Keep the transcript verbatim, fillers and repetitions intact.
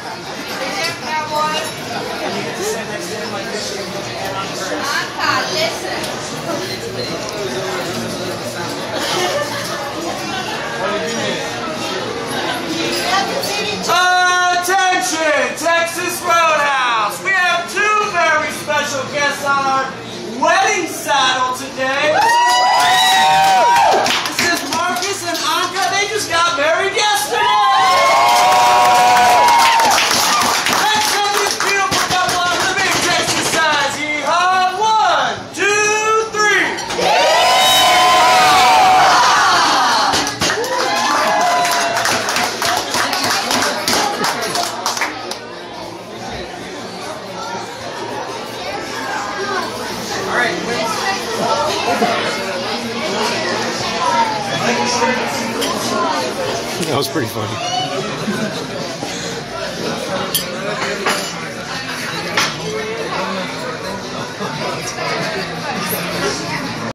Attention, Texas Roadhouse! We have two very special guests on our wedding saddle today. This is Marcus and Anka. They just got married yesterday. Let's send this beautiful couple on the big Texas size. Yeehaw! One, two, three. All right. That was pretty funny.